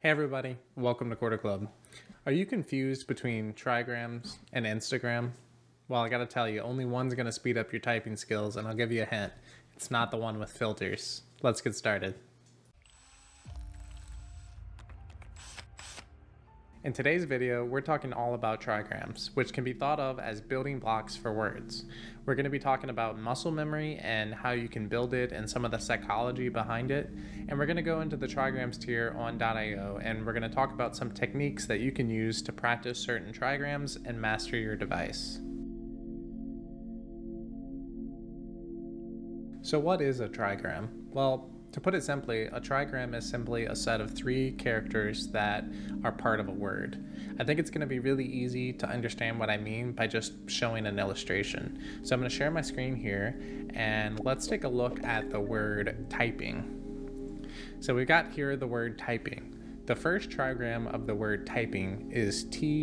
Hey everybody, welcome to ChorderClub. Are you confused between Trigrams and Instagram? Well, I gotta tell you, only one's gonna speed up your typing skills, and I'll give you a hint. It's not the one with filters. Let's get started. In today's video, we're talking all about trigrams, which can be thought of as building blocks for words. We're going to be talking about muscle memory and how you can build it and some of the psychology behind it. And we're going to go into the Trigrams Tier on .io, and we're going to talk about some techniques that you can use to practice certain trigrams and master your device. So what is a trigram? Well, to put it simply, a trigram is simply a set of three characters that are part of a word. I think it's going to be really easy to understand what I mean by just showing an illustration. So I'm going to share my screen here, and let's take a look at the word typing. So we've got here the word typing. The first trigram of the word typing is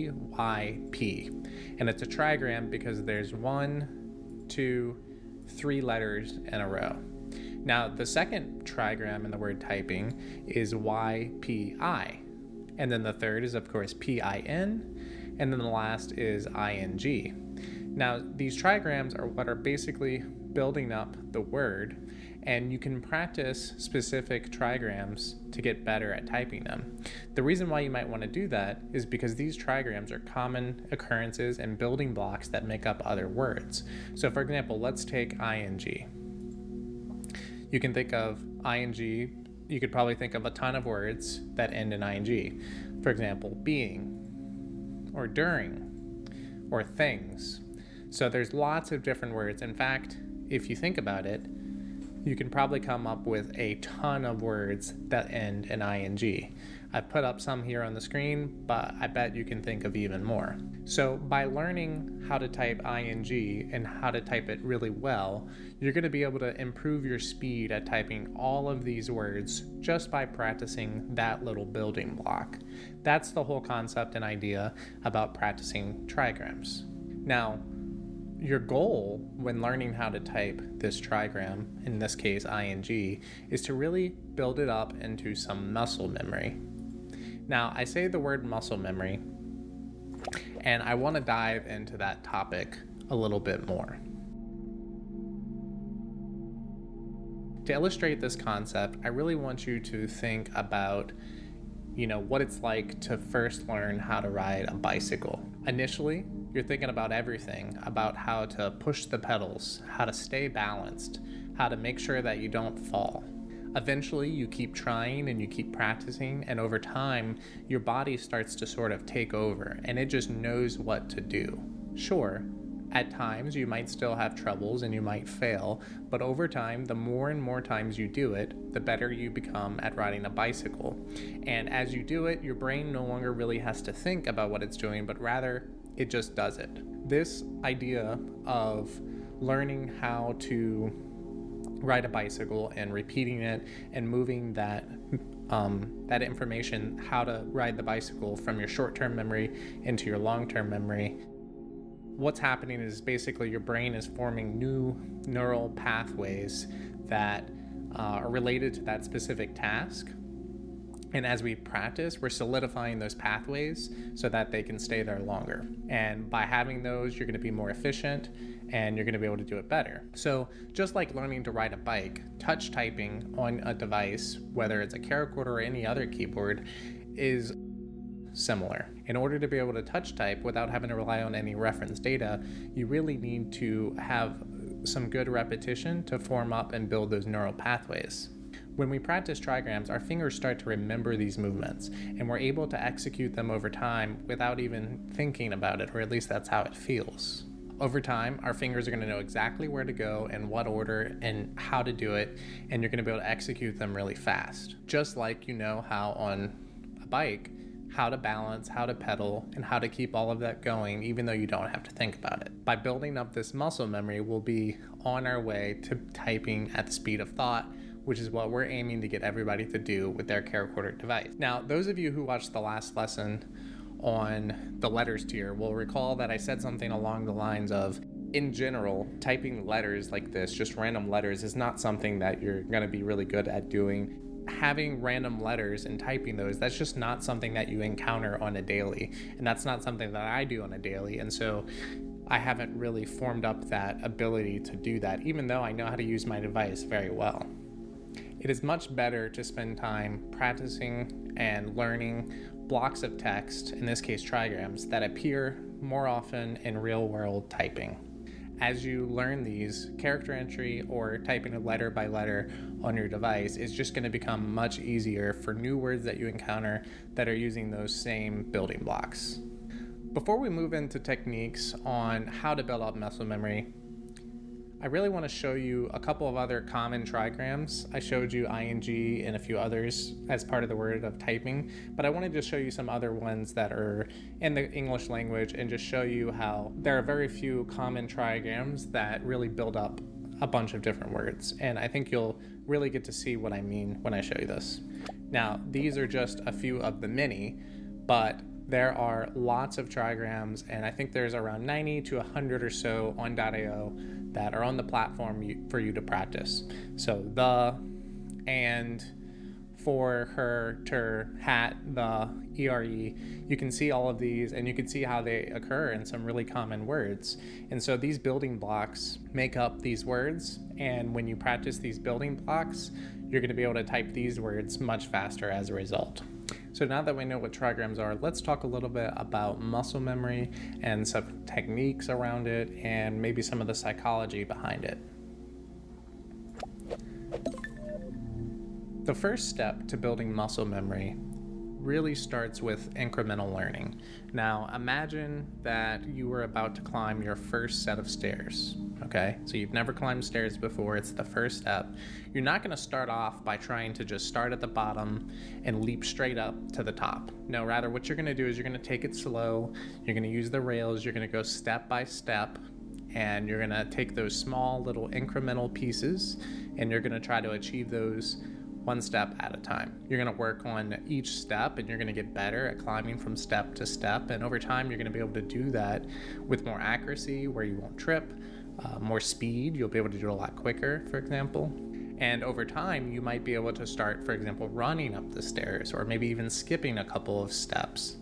TYP, and it's a trigram because there's 1, 2, 3 letters in a row. Now, the second trigram in the word typing is YPI. And then the third is, of course, PIN. And then the last is ING. Now, these trigrams are what are basically building up the word. And you can practice specific trigrams to get better at typing them. The reason why you might want to do that is because these trigrams are common occurrences and building blocks that make up other words. So, for example, let's take ING. You can think of ING, you could probably think of a ton of words that end in ING. For example, being, or during, or things. So there's lots of different words. In fact, if you think about it, you can probably come up with a ton of words that end in ING. I've put up some here on the screen, but I bet you can think of even more. So by learning how to type ING and how to type it really well, you're going to be able to improve your speed at typing all of these words just by practicing that little building block. That's the whole concept and idea about practicing trigrams. Now, your goal when learning how to type this trigram, in this case ING, is to really build it up into some muscle memory. Now, I say the word muscle memory, and I want to dive into that topic a little bit more. To illustrate this concept, I really want you to think about what it's like to first learn how to ride a bicycle. Initially, you're thinking about everything, about how to push the pedals, how to stay balanced, how to make sure that you don't fall. Eventually, you keep trying and you keep practicing, and over time, your body starts to sort of take over, and it just knows what to do. Sure, at times you might still have troubles and you might fail, but over time, the more and more times you do it, the better you become at riding a bicycle. And as you do it, your brain no longer really has to think about what it's doing, but rather, it just does it. This idea of learning how to ride a bicycle and repeating it and moving that information, how to ride the bicycle, from your short-term memory into your long-term memory, what's happening is basically your brain is forming new neural pathways that are related to that specific task. And as we practice, we're solidifying those pathways so that they can stay there longer. And by having those, you're going to be more efficient and you're going to be able to do it better. So just like learning to ride a bike, touch typing on a device, whether it's a CharaChorder or any other keyboard, is similar. In order to be able to touch type without having to rely on any reference data, you really need to have some good repetition to form up and build those neural pathways. When we practice trigrams, our fingers start to remember these movements, and we're able to execute them over time without even thinking about it, or at least that's how it feels. Over time, our fingers are going to know exactly where to go, in what order, and how to do it, and you're going to be able to execute them really fast. Just like you know how on a bike, how to balance, how to pedal, and how to keep all of that going even though you don't have to think about it. By building up this muscle memory, we'll be on our way to typing at the speed of thought, which is what we're aiming to get everybody to do with their CharaChorder device. Now, those of you who watched the last lesson on the letters tier will recall that I said something along the lines of, in general, typing letters like this, just random letters, is not something that you're going to be really good at doing having random letters and typing those, that's just not something that you encounter on a daily. And that's not something that I do on a daily. And so I haven't really formed up that ability to do that, even though I know how to use my device very well. It is much better to spend time practicing and learning blocks of text, in this case trigrams, that appear more often in real-world typing. As you learn these, character entry or typing it letter by letter on your device is just going to become much easier for new words that you encounter that are using those same building blocks. Before we move into techniques on how to build up muscle memory, I really want to show you a couple of other common trigrams. I showed you ing and a few others as part of the word of typing, but I wanted to show you some other ones that are in the English language and just show you how there are very few common trigrams that really build up a bunch of different words. And I think you'll really get to see what I mean when I show you this. Now, these are just a few of the many, but there are lots of trigrams, and I think there's around 90 to 100 or so on .io that are on the platform for you to practice. So the, and, for, her, ter, hat, the, ere, you can see all of these and you can see how they occur in some really common words. And so these building blocks make up these words, and when you practice these building blocks, you're going to be able to type these words much faster as a result. So now that we know what trigrams are, let's talk a little bit about muscle memory and some techniques around it and maybe some of the psychology behind it. The first step to building muscle memory really starts with incremental learning. Now imagine that you were about to climb your first set of stairs, okay? So you've never climbed stairs before, it's the first step. You're not gonna start off by trying to just start at the bottom and leap straight up to the top. No, rather what you're gonna do is you're gonna take it slow, you're gonna use the rails, you're gonna go step by step, and you're gonna take those small little incremental pieces and you're gonna try to achieve those one step at a time. You're gonna work on each step and you're gonna get better at climbing from step to step, and over time you're gonna be able to do that with more accuracy where you won't trip, more speed, you'll be able to do it a lot quicker, for example. And over time you might be able to start, for example, running up the stairs or maybe even skipping a couple of steps.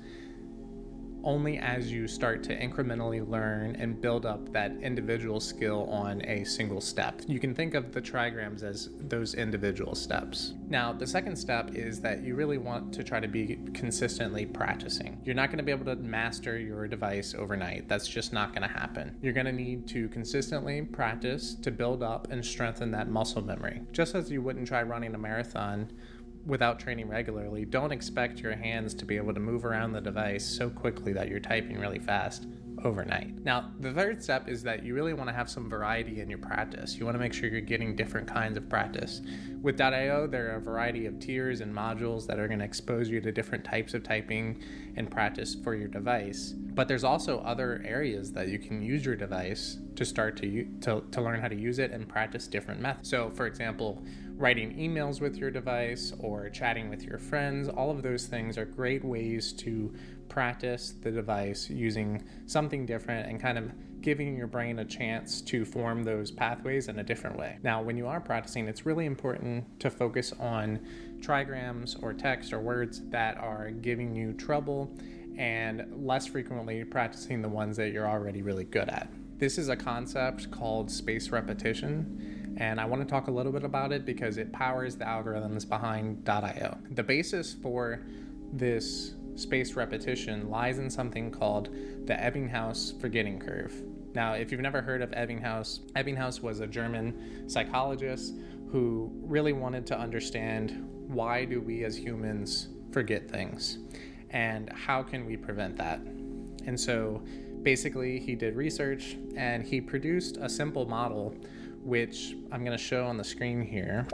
Only as you start to incrementally learn and build up that individual skill on a single step. You can think of the trigrams as those individual steps. Now, the second step is that you really want to try to be consistently practicing. You're not going to be able to master your device overnight. That's just not going to happen. You're going to need to consistently practice to build up and strengthen that muscle memory. Just as you wouldn't try running a marathon without training regularly, don't expect your hands to be able to move around the device so quickly that you're typing really fast overnight. Now, the third step is that you really want to have some variety in your practice. You want to make sure you're getting different kinds of practice. With .io, there are a variety of tiers and modules that are going to expose you to different types of typing and practice for your device. But there's also other areas that you can use your device to start to learn how to use it and practice different methods. So, for example, writing emails with your device or chatting with your friends, all of those things are great ways to practice the device using something different and kind of giving your brain a chance to form those pathways in a different way. Now, when you are practicing, it's really important to focus on trigrams or text or words that are giving you trouble and less frequently practicing the ones that you're already really good at. This is a concept called space repetition, and I want to talk a little bit about it because it powers the algorithms behind .io. The basis for this space repetition lies in something called the Ebbinghaus forgetting curve. Now, if you've never heard of Ebbinghaus, Ebbinghaus was a German psychologist who really wanted to understand why do we as humans forget things and how can we prevent that. And so basically he did research and he produced a simple model which I'm going to show on the screen here.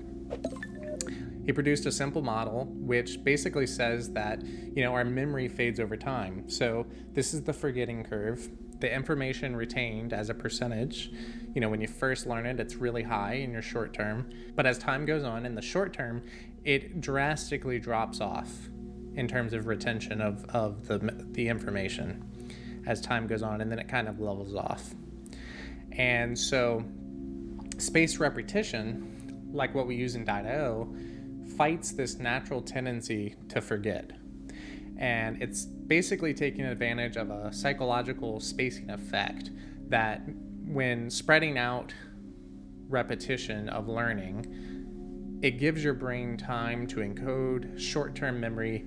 He produced a simple model which basically says that, our memory fades over time. So this is the forgetting curve. The information retained as a percentage, when you first learn it, it's really high in your short term. But as time goes on in the short term, it drastically drops off in terms of retention of the information as time goes on, and then it kind of levels off. And so space repetition, like what we use in .io, fights this natural tendency to forget. And it's basically taking advantage of a psychological spacing effect that, when spreading out repetition of learning, it gives your brain time to encode short-term memory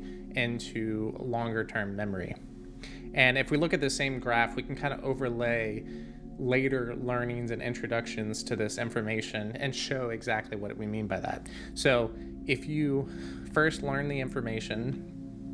into longer-term memory. And if we look at the same graph, we can kind of overlay later learnings and introductions to this information and show exactly what we mean by that. So if you first learn the information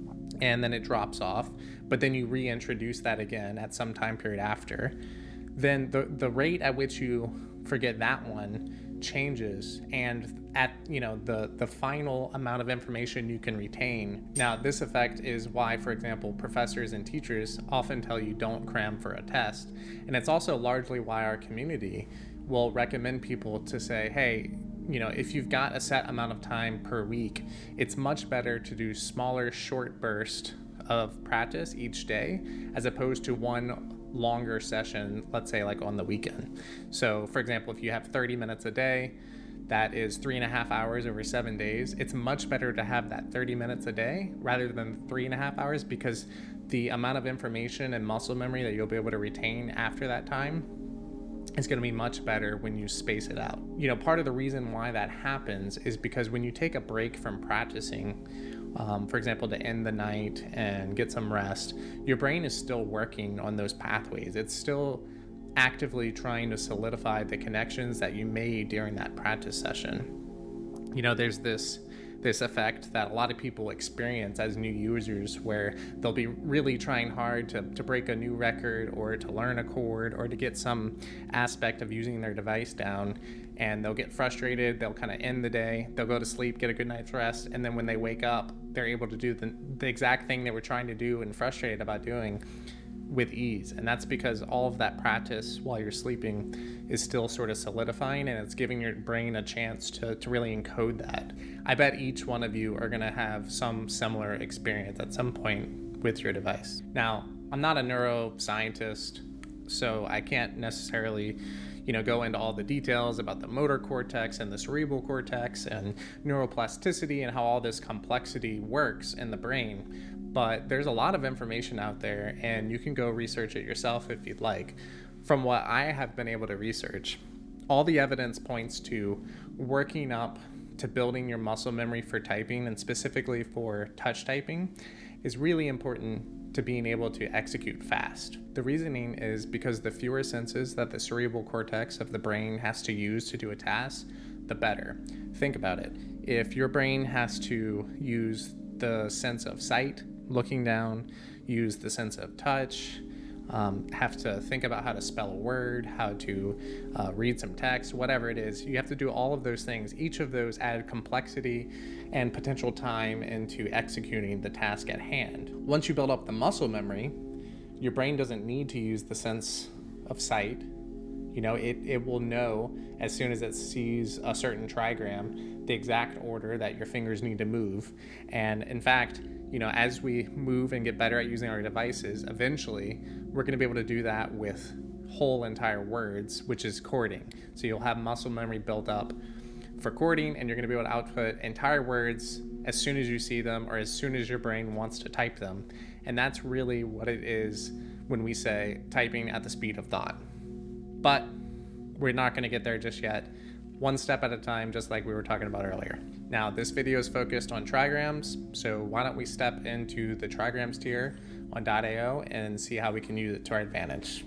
and then it drops off, but then you reintroduce that again at some time period after, then the rate at which you forget that one changes, and at the final amount of information you can retain. Now, this effect is why, for example, professors and teachers often tell you don't cram for a test, and it's also largely why our community will recommend people to say, hey, if you've got a set amount of time per week, it's much better to do smaller, short bursts of practice each day as opposed to one longer session, let's say like on the weekend. So for example, if you have 30 minutes a day, that is 3.5 hours over 7 days. It's much better to have that 30 minutes a day rather than 3.5 hours, because the amount of information and muscle memory that you'll be able to retain after that time is going to be much better when you space it out. Part of the reason why that happens is because when you take a break from practicing, for example, to end the night and get some rest, your brain is still working on those pathways. It's still actively trying to solidify the connections that you made during that practice session. There's this effect that a lot of people experience as new users, where they'll be really trying hard to break a new record or to learn a chord or to get some aspect of using their device down, and they'll get frustrated, they'll kind of end the day, they'll go to sleep, get a good night's rest, and then when they wake up, they're able to do the exact thing they were trying to do and frustrated about doing with ease. And that's because all of that practice while you're sleeping is still sort of solidifying, and it's giving your brain a chance to really encode that. I bet each one of you are going to have some similar experience at some point with your device. Now, I'm not a neuroscientist, so I can't necessarily go into all the details about the motor cortex and the cerebral cortex and neuroplasticity and how all this complexity works in the brain. But there's a lot of information out there, and you can go research it yourself if you'd like. From what I have been able to research, all the evidence points to working up to building your muscle memory for typing, and specifically for touch typing, is really important to being able to execute fast. The reasoning is because the fewer senses that the cerebral cortex of the brain has to use to do a task, the better. Think about it. If your brain has to use the sense of sight, looking down, use the sense of touch, have to think about how to spell a word, how to read some text, whatever it is, you have to do all of those things. Each of those add complexity and potential time into executing the task at hand. Once you build up the muscle memory, your brain doesn't need to use the sense of sight. It will know as soon as it sees a certain trigram the exact order that your fingers need to move. And in fact, as we move and get better at using our devices, eventually we're going to be able to do that with whole entire words, which is chording. So you'll have muscle memory built up for chording, and you're going to be able to output entire words as soon as you see them or as soon as your brain wants to type them. And that's really what it is when we say typing at the speed of thought. But we're not going to get there just yet. One step at a time, just like we were talking about earlier. Now, this video is focused on trigrams, so why don't we step into the Trigrams tier on .io and see how we can use it to our advantage.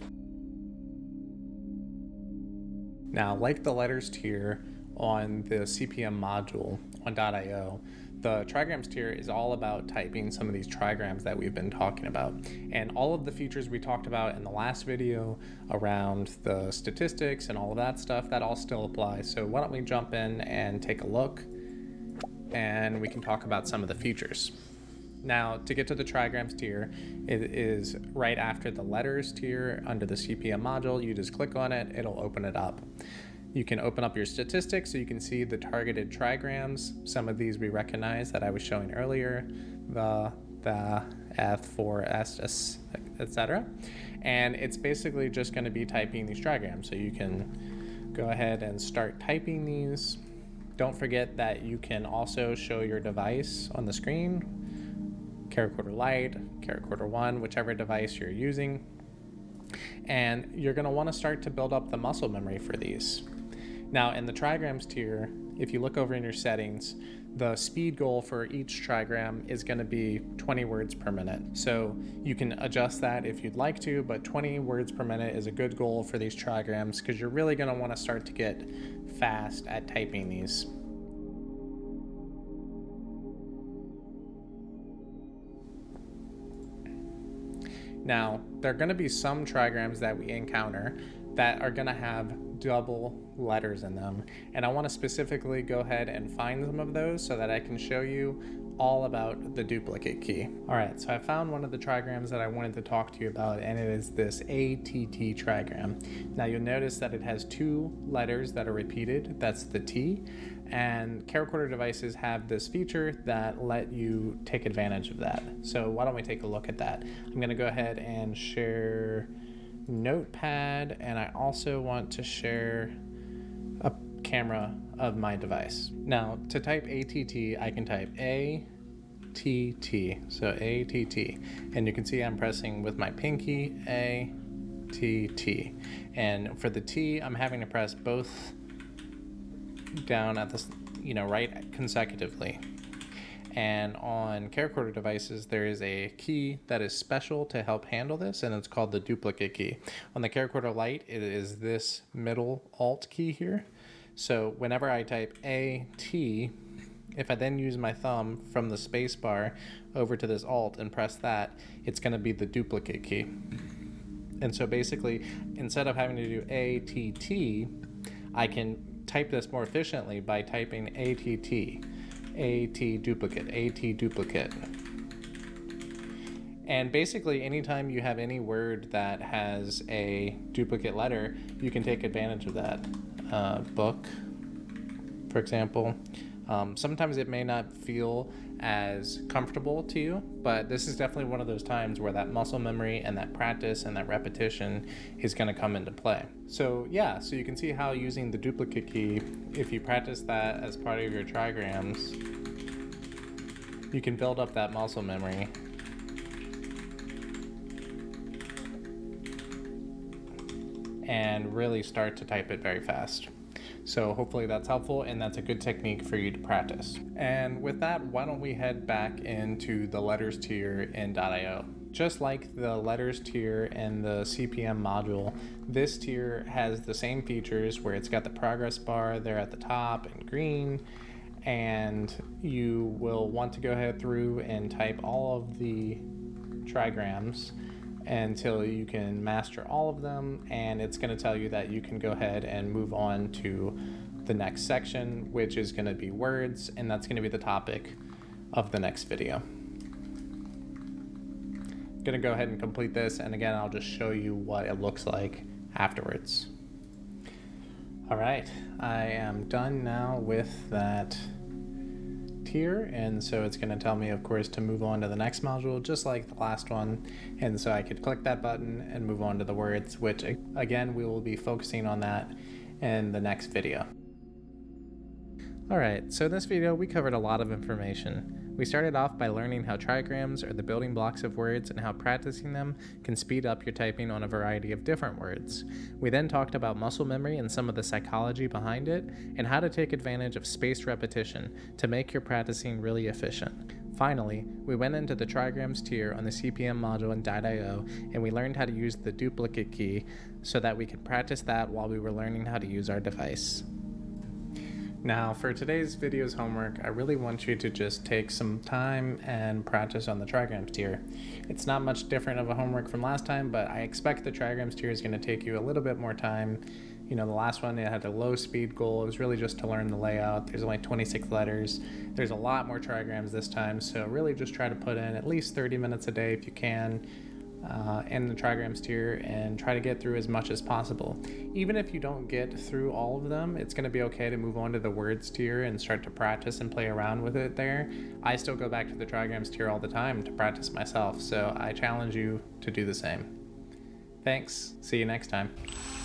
Now, like the letters tier on the CPM module on .io, the Trigrams tier is all about typing some of these trigrams that we've been talking about. And all of the features we talked about in the last video around the statistics and all of that stuff, that all still applies. So why don't we jump in and take a look, and we can talk about some of the features. Now, to get to the Trigrams tier, it is right after the letters tier under the CPM module. You just click on it, it'll open it up. You can open up your statistics so you can see the targeted trigrams. Some of these we recognize that I was showing earlier, the, F, 4, S, etc. And it's basically just going to be typing these trigrams. So you can go ahead and start typing these. Don't forget that you can also show your device on the screen, CharaChorder Lite, CharaChorder 1, whichever device you're using. And you're going to want to start to build up the muscle memory for these. Now in the Trigrams tier, if you look over in your settings, the speed goal for each trigram is going to be 20 words per minute. So you can adjust that if you'd like to, but 20 words per minute is a good goal for these trigrams because you're really going to want to start to get fast at typing these. Now, there are going to be some trigrams that we encounter that are going to have double letters in them, and I want to specifically go ahead and find some of those so that I can show you all about the duplicate key. All right, so I found one of the trigrams that I wanted to talk to you about, and it is this ATT trigram. Now you'll notice that it has two letters that are repeated. That's the T, and CharaChorder devices have this feature that let you take advantage of that. So why don't we take a look at that? I'm going to go ahead and share Notepad, and I also want to share a camera of my device. Now to type ATT, I can type ATT, so ATT, and you can see I'm pressing with my pinky ATT, and for the T I'm having to press both down at this, right consecutively. And on CharaChorder devices, there is a key that is special to help handle this, and it's called the duplicate key. On the CharaChorder Lite, it is this middle Alt key here. So whenever I type AT, if I then use my thumb from the space bar over to this Alt and press that, it's going to be the duplicate key. And so basically, instead of having to do ATT, I can type this more efficiently by typing ATT. AT duplicate. And basically anytime you have any word that has a duplicate letter, you can take advantage of that. Book, for example. Sometimes it may not feel as comfortable to you, but this is definitely one of those times where that muscle memory and that practice and that repetition is going to come into play. So yeah, so you can see how using the duplicate key, if you practice that as part of your trigrams, you can build up that muscle memory and really start to type it very fast. So hopefully that's helpful, and that's a good technique for you to practice. And with that, why don't we head back into the letters tier in .io. Just like the letters tier and the CPM module, this tier has the same features where it's got the progress bar there at the top in green, and you will want to go ahead through and type all of the trigrams until you can master all of them, and it's going to tell you that you can go ahead and move on to the next section, which is going to be words, and that's going to be the topic of the next video. I'm going to go ahead and complete this, and again I'll just show you what it looks like afterwards. Alright, I am done now with that tier, and so it's going to tell me, of course, to move on to the next module just like the last one, and so I could click that button and move on to the words, which again we will be focusing on that in the next video. Alright, so in this video we covered a lot of information. We started off by learning how trigrams are the building blocks of words and how practicing them can speed up your typing on a variety of different words. We then talked about muscle memory and some of the psychology behind it, and how to take advantage of spaced repetition to make your practicing really efficient. Finally, we went into the Trigrams tier on the CPM module in .io, and we learned how to use the duplicate key so that we could practice that while we were learning how to use our device. Now, for today's video's homework, I really want you to just take some time and practice on the Trigrams tier. It's not much different of a homework from last time, but I expect the Trigrams tier is going to take you a little bit more time. You know, the last one, it had a low speed goal. It was really just to learn the layout. There's only 26 letters. There's a lot more trigrams this time, so really just try to put in at least 30 minutes a day if you can in the Trigrams tier, and try to get through as much as possible. Even if you don't get through all of them, it's going to be okay to move on to the words tier and start to practice and play around with it there. I still go back to the Trigrams tier all the time to practice myself, so I challenge you to do the same. Thanks. See you next time.